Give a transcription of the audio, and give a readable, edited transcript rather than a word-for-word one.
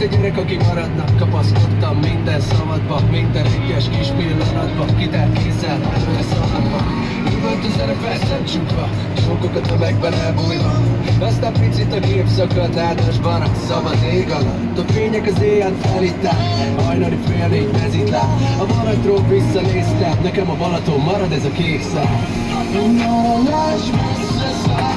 a gyerek, aki maradnak. Kapaszkodtam minden szavadba, minden egyes kis pillanatba. Kitelt kézzel, előre szaladva. Üvöltözene felszem csukva, sonkok a tömegben elbújva. Aztán picit a gép szakadt áldásban a szabad ég alatt. A fények az éjjel felitták, hajnali fél négy mezitláb. A Balatról visszanéztem, nekem a Balaton marad ez a kék szám. Nyolás messze száll.